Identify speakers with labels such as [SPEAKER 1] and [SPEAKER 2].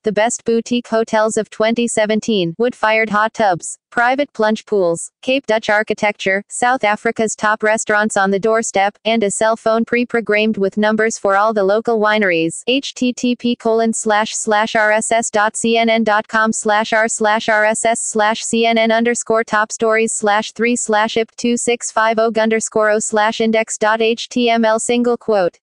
[SPEAKER 1] the best boutique hotels of 2017, wood-fired hot tubs, private plunge pools, Cape Dutch architecture, South Africa's top restaurants on the doorstep, and a cell phone pre-programmed with numbers for all the local wineries. http://rss.cnn.com/r/rss/cnn_top stories/3/ip2650_o/index.html single quote